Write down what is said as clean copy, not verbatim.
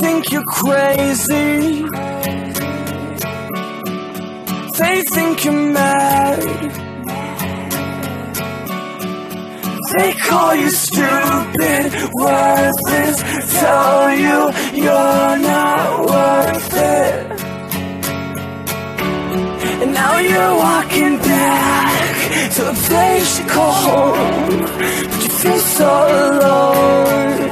think you're crazy. They think you're mad. They call you stupid, worthless, tell you you're not worth it. And now you're walking back to a place you call home, but you feel so alone.